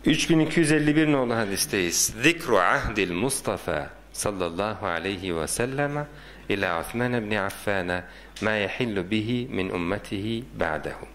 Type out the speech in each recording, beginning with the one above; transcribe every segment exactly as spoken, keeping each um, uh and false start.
üç bin iki yüz elli bir nolu hadisteyiz. Zikru ahdil Mustafa sallallahu aleyhi ve selleme ila Osman ibn Affan ma yahillu bihi min ummetihi ba'dehu.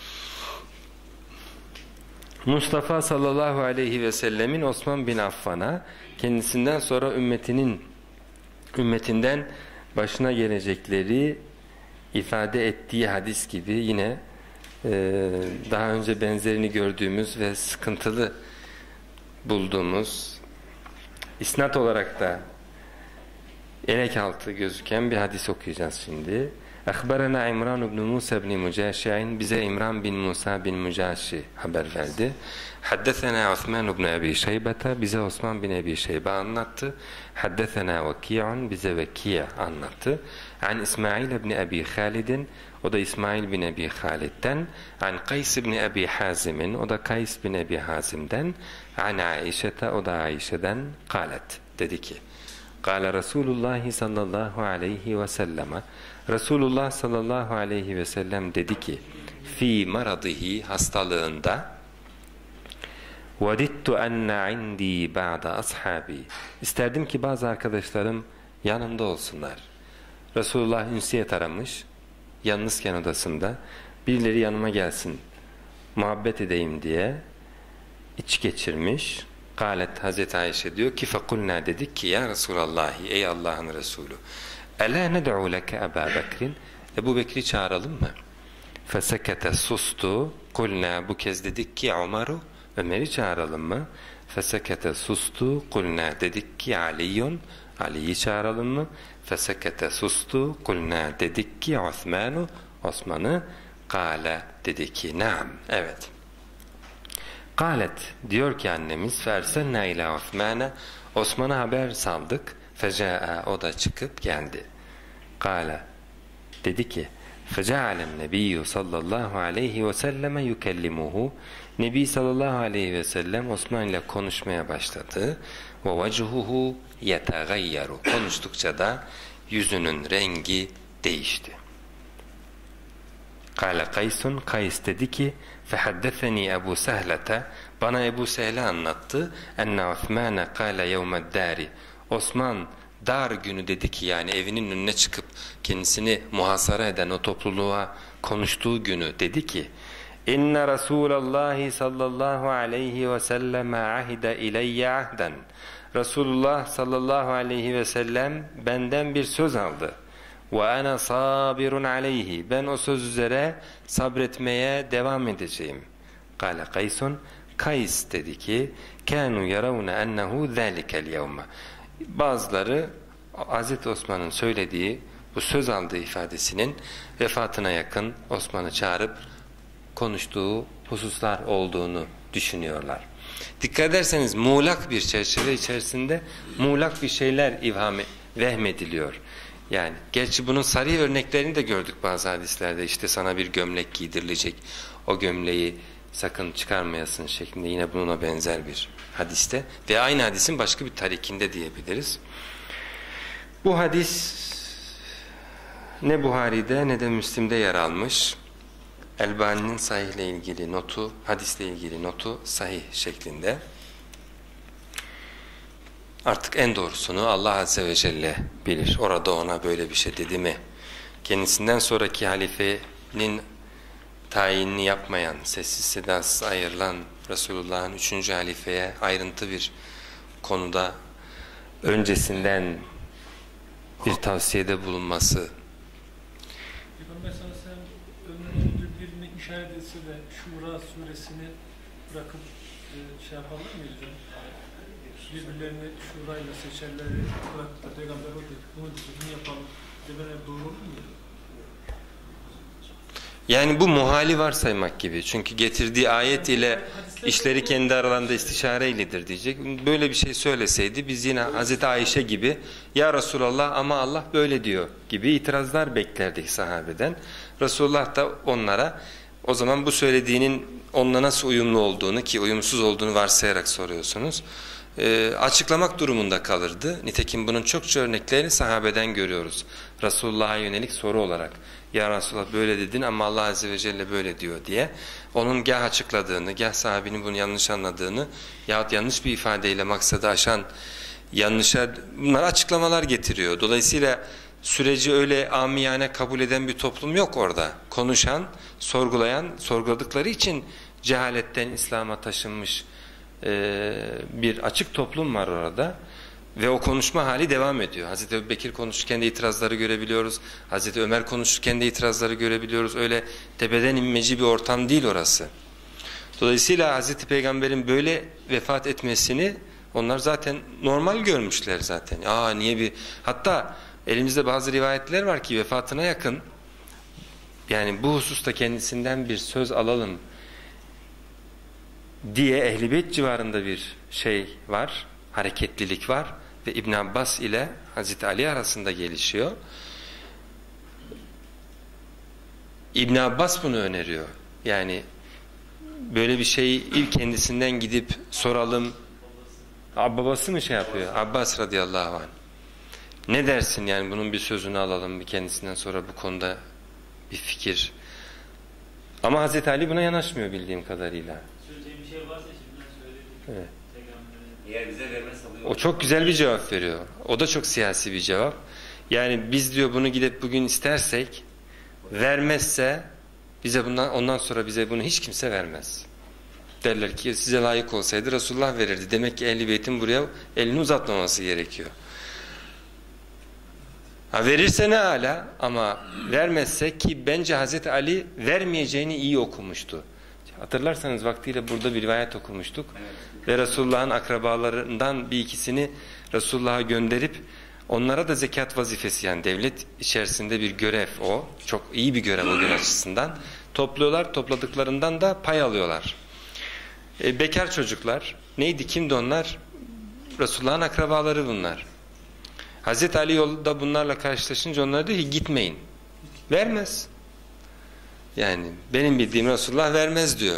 Mustafa sallallahu aleyhi ve sellemin Osman bin Affan'a kendisinden sonra ümmetinin ümmetinden başına gelecekleri ifade ettiği hadis gibi yine e, daha önce benzerini gördüğümüz ve sıkıntılı bulduğumuz, isnat olarak da elek altı gözüken bir hadis okuyacağız şimdi. Akhbarana İmran ibn Musa ibn Mucaşi'in, bize İmran bin Musa bin Mucaşi haber verdi. Haddesena Osman ibn Ebi Şeybete, bize Osman bin Ebi Şeybe anlattı. Haddesena Veki'un, bize Veki' anlattı. An İsmail ibn Ebi Halid'in, o da İsmail bin Ebi Halid'den. An Kays ibn Ebi Hazim'in, o da Kays bin Ebi Hazim'den. An Aişete, o da Aişe'den. Kalet, dedi ki, Kâle Resulullah sallallahu aleyhi ve selleme, Resulullah sallallahu aleyhi ve sellem dedi ki, fi maradihi, hastalığında, vadittu enne indi ba'da ashabi, isterdim ki bazı arkadaşlarım yanımda olsunlar. Resulullah ünsiyet aramış, yalnızken odasında, birileri yanıma gelsin, muhabbet edeyim diye iç geçirmiş. Kâlet, Hazreti Ayşe diyor ki, fekulna, dedik ki, ya Resulallah, ey Allah'ın Resulü, elâ ned'u leke Ebâ Bekrin, Ebu Bekir'i çağıralım mı? Fesekete, sustu. Kulna, bu kez dedik ki, Umar'u, Ömer'i çağıralım mı? Fesekete, sustu. Kulna, dedik ki, Aliyyun, Ali'yi çağıralım mı? Fesekete, sustu. Kulna, dedik ki, Osman'u, Osman'ı. Kâle, dedi ki, naam, evet. Kâlet, diyor ki annemiz, fersennâ ilâ Osman'a, Osman'a haber saldık. Fecaa, o da çıkıp geldi. Kâle, dedi ki, fecealen nebiyyü sallallahu aleyhi ve selleme yukellimuhu, Nebi sallallahu aleyhi ve sellem Osman ile konuşmaya başladı. Ve vechuhu yetegayyaru, konuştukça da yüzünün rengi değişti. Kâle Kaysun, Kays dedi ki, fehaddeseni Ebu Sehlete, bana Ebu Sehle anlattı. Enne Osman'a kâle yevmeddâri, Osman dar günü dedi ki, yani evinin önüne çıkıp kendisini muhasara eden o topluluğa konuştuğu günü dedi ki, İnne Resulallah sallallahu aleyhi ve sellem ahide ileyye ahden, Resulullah sallallahu aleyhi ve sellem benden bir söz aldı. Ve ana sabirun aleyhi, ben o söz üzere sabretmeye devam edeceğim. Kâle Kaysun, Kays dedi ki, kânû yaravne ennehu zâlikel yevme, bazıları Hazreti Osman'ın söylediği bu söz aldığı ifadesinin vefatına yakın Osman'ı çağırıp konuştuğu hususlar olduğunu düşünüyorlar. Dikkat ederseniz muğlak bir çerçeve içerisinde muğlak bir şeyler ivham vehmediliyor. Yani gerçi bunun sarih örneklerini de gördük bazı hadislerde. İşte sana bir gömlek giydirilecek, o gömleği sakın çıkarmayasın şeklinde, yine buna benzer bir hadiste ve aynı hadisin başka bir tarikinde diyebiliriz. Bu hadis ne Buhari'de ne de Müslim'de yer almış. Elbani'nin sahihle ilgili notu, hadisle ilgili notu sahih şeklinde. Artık en doğrusunu Allah Azze ve Celle bilir. Orada ona böyle bir şey dedi mi? Kendisinden sonraki halifenin tayinini yapmayan, sessiz sedasız ayrılan Resulullah'ın üçüncü halifeye ayrıntı bir konuda öncesinden bir tavsiyede bulunması. Peygamber sallallahu aleyhi ve sellem ömrünün birine işaret etse de Şura suresini bırakıp e, şey yapalım mı hocam? Birbirlerini şurayla seçerleri bırakıp da Peygamber o dedi, bunu dedi, bunu yapalım demeler doğru olur mu? Yani bu muhali varsaymak gibi. Çünkü getirdiği ayet ile işleri kendi aralarında istişare iledir diyecek. Böyle bir şey söyleseydi biz yine Hazreti Ayşe gibi, ya Resulallah ama Allah böyle diyor gibi itirazlar beklerdik sahabeden. Resulullah da onlara o zaman bu söylediğinin onunla nasıl uyumlu olduğunu, ki uyumsuz olduğunu varsayarak soruyorsunuz, e, açıklamak durumunda kalırdı. Nitekim bunun çokça örneklerini sahabeden görüyoruz. Resulullah'a yönelik soru olarak. Ya Resulullah böyle dedin ama Allah Azze ve Celle böyle diyor diye. Onun gah açıkladığını, gah sahabinin bunu yanlış anladığını yahut yanlış bir ifadeyle maksadı aşan yanlışa bunlar açıklamalar getiriyor. Dolayısıyla süreci öyle amiyane kabul eden bir toplum yok orada. Konuşan, sorgulayan, sorguladıkları için cehaletten İslam'a taşınmış e, bir açık toplum var orada. Ve o konuşma hali devam ediyor. Hazreti Ebubekir konuşurken de itirazları görebiliyoruz. Hazreti Ömer konuşurken de itirazları görebiliyoruz. Öyle tepeden inmeci bir ortam değil orası. Dolayısıyla Hazreti Peygamber'in böyle vefat etmesini onlar zaten normal görmüşler zaten. Aa niye bir hatta elimizde bazı rivayetler var ki vefatına yakın yani bu hususta kendisinden bir söz alalım diye Ehl-i Beyt civarında bir şey var, hareketlilik var ve İbn Abbas ile Hazreti Ali arasında gelişiyor. İbn Abbas bunu öneriyor. Yani böyle bir şeyi ilk kendisinden gidip soralım. Babası mı şey yapıyor? Abbas radıyallahu anh. Ne dersin yani bunun bir sözünü alalım bir kendisinden sonra bu konuda bir fikir. Ama Hazreti Ali buna yanaşmıyor bildiğim kadarıyla. Söyleyeceğim bir şey varsa şimdiden söyledim. Evet. Eğer bize vermezse alıyor. O çok güzel bir cevap veriyor. O da çok siyasi bir cevap. Yani biz diyor bunu gidip bugün istersek vermezse bize bundan ondan sonra bize bunu hiç kimse vermez. Derler ki size layık olsaydı Resulullah verirdi. Demek ki Ehl-i Beyt'in buraya elini uzatmaması gerekiyor. Ha verirse ne âlâ ama vermezse ki bence Hazreti Ali vermeyeceğini iyi okumuştu. Hatırlarsanız vaktiyle burada bir rivayet okumuştuk. Evet. Ve Resulullah'ın akrabalarından bir ikisini Resulullah'a gönderip onlara da zekat vazifesi yani devlet içerisinde bir görev o. Çok iyi bir görev o gün açısından. Topluyorlar, topladıklarından da pay alıyorlar. E, bekar çocuklar. Neydi, kimdi onlar? Resulullah'ın akrabaları bunlar. Hazreti Ali yolda bunlarla karşılaşınca onlara diyor ki gitmeyin. Vermez. Yani benim bildiğim Resulullah vermez diyor.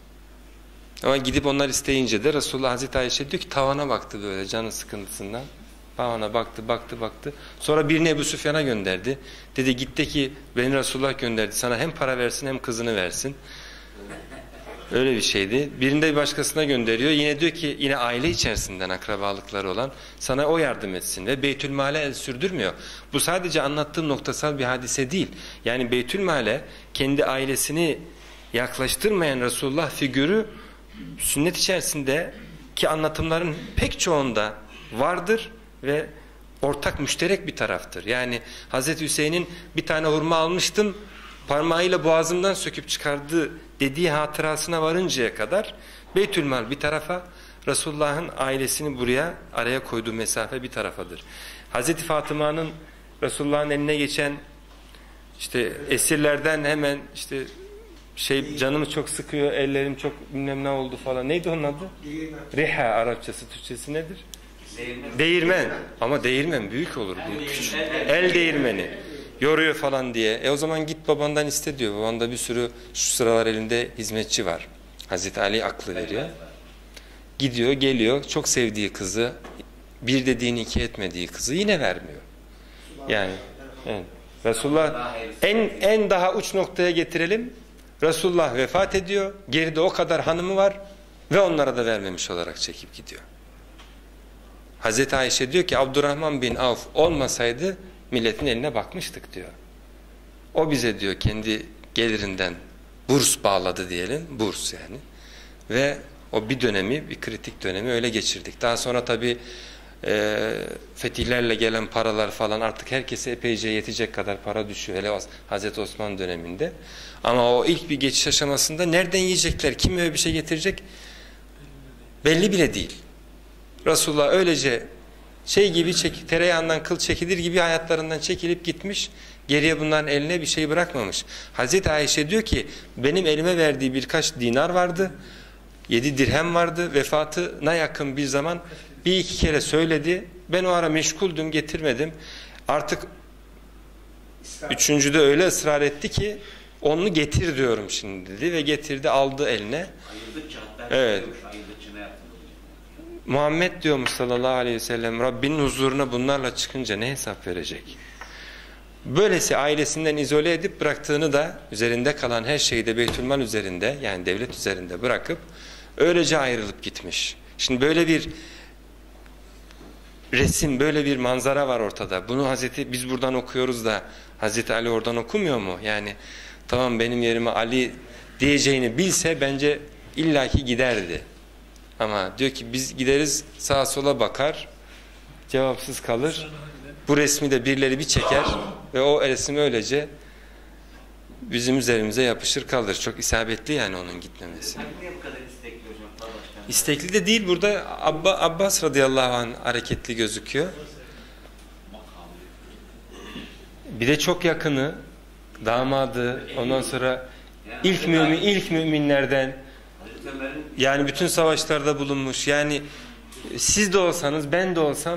Ama gidip onlar isteyince de Resulullah Hazreti Ayşe diyor ki tavana baktı böyle canı sıkıntısından. Tavana baktı baktı baktı. Sonra birini Ebu Süfyan'a gönderdi. Dedi git de ki beni Resulullah gönderdi. Sana hem para versin hem kızını versin. Öyle bir şeydi. Birinde bir başkasına gönderiyor. Yine diyor ki yine aile içerisinden akrabalıkları olan sana o yardım etsin ve Beytülmal'e el sürdürmüyor. Bu sadece anlattığım noktasal bir hadise değil. Yani Beytülmal'e kendi ailesini yaklaştırmayan Resulullah figürü sünnet içerisinde ki anlatımların pek çoğunda vardır ve ortak müşterek bir taraftır. Yani Hazreti Hüseyin'in bir tane hurma almıştım parmağıyla boğazımdan söküp çıkardı dediği hatırasına varıncaya kadar Beytülmal bir tarafa, Resulullah'ın ailesini buraya araya koyduğu mesafe bir tarafadır. Hazreti Fatıma'nın Resulullah'ın eline geçen işte esirlerden hemen işte şey canımı çok sıkıyor, ellerim çok bilmem ne oldu falan. Neydi onun adı? Riha Arapçası, Türkçesi nedir? Değirmen. Değirmen. Ama değirmen büyük olur. Bu küçük. El değirmeni. Yoruyor falan diye. E o zaman git babandan iste diyor. Babanda bir sürü şu sıralar elinde hizmetçi var. Hazreti Ali aklı veriyor. Gidiyor geliyor. Çok sevdiği kızı bir dediğini iki etmediği kızı yine vermiyor. Yani evet. Resulullah en, en daha uç noktaya getirelim. Resulullah vefat ediyor. Geride o kadar hanımı var. Ve onlara da vermemiş olarak çekip gidiyor. Hazreti Ayşe diyor ki Abdurrahman bin Avf olmasaydı milletin eline bakmıştık diyor. O bize diyor kendi gelirinden burs bağladı diyelim. Burs yani. Ve o bir dönemi, bir kritik dönemi öyle geçirdik. Daha sonra tabii e, fetihlerle gelen paralar falan artık herkese epeyce yetecek kadar para düşüyor. Hele Hazreti Osman döneminde. Ama o ilk bir geçiş aşamasında nereden yiyecekler? Kim öyle bir şey getirecek? Belli bile değil. Resulullah öylece şey gibi çek, tereyağından kıl çekilir gibi hayatlarından çekilip gitmiş. Geriye bunların eline bir şey bırakmamış. Hazreti Ayşe diyor ki benim elime verdiği birkaç dinar vardı. Yedi dirhem vardı. Vefatına yakın bir zaman bir iki kere söyledi. Ben o ara meşguldüm getirmedim. Artık üçüncüde öyle ısrar etti ki onu getir diyorum şimdi dedi ve getirdi aldı eline. Ayırdıkça hatta evet. ayırdıkça ne yaptın? Muhammed diyormuş sallallahu aleyhi ve sellem, Rabbinin huzuruna bunlarla çıkınca ne hesap verecek? Böylesi ailesinden izole edip bıraktığını da, üzerinde kalan her şeyi de Beytülmal üzerinde, yani devlet üzerinde bırakıp öylece ayrılıp gitmiş. Şimdi böyle bir resim, böyle bir manzara var ortada. Bunu Hazreti, biz buradan okuyoruz da Hazreti Ali oradan okumuyor mu? Yani tamam, benim yerime Ali diyeceğini bilse bence illaki giderdi. Ama diyor ki biz gideriz, sağa sola bakar, cevapsız kalır. Bu resmi de birileri bir çeker ve o resim öylece bizim üzerimize yapışır kalır. Çok isabetli yani onun gitmemesi. Niye bu kadar istekli hocam? Başkanım. İstekli de değil, burada Abba, Abbas radıyallahu anh hareketli gözüküyor. Bir de çok yakını, damadı, ondan sonra ilk mümin, ilk müminlerden, yani bütün savaşlarda bulunmuş. Yani siz de olsanız, ben de olsam,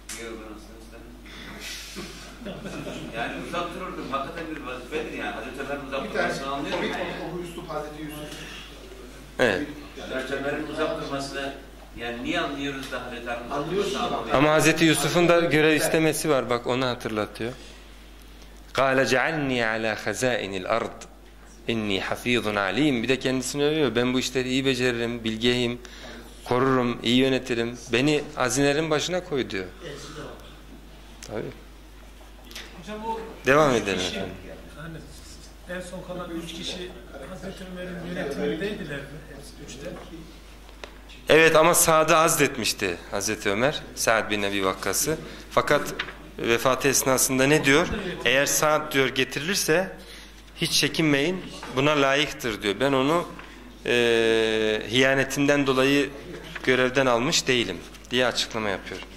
yani uzak dururdum. Hakikaten bir vazifedir yani. Hazreti Ömer'in uzak Bir tane durmasını anlıyorum yani. o Yusuf, Hazreti Yusuf. evet. Hazreti Ömer'in uzak durmasını yani niye anlıyoruz da Hazreti Ömer'in uzak Anlıyorsun durmasını ama. anlamıyoruz. Ama Hazreti Yusuf'un da görev istemesi var. Bak onu hatırlatıyor. قَالَ جَعَلْنِي عَلَى خَزَائِنِ الْأَرْضِ اِنِّي حَف۪يظٌ عَل۪يمٌ. Bir de kendisini övüyor. Ben bu işleri iyi beceririm, bilgeyim, korurum, iyi yönetirim. Beni hazinelerin başına koy diyor. Tabii. Hocam o Devam üç edelim kişi, efendim. hani en son kalan üç kişi Hazreti Ömer'in yönetimindeydiler mi? Hepsi üçte. Evet, ama Sa'd'ı azletmişti Hazreti Ömer, Sa'd bin Ebi Vakkas'ı. Fakat vefatı esnasında ne diyor? Eğer Sa'd diyor getirilirse hiç çekinmeyin, buna layıktır diyor. Ben onu e, hiyanetinden dolayı görevden almış değilim diye açıklama yapıyor.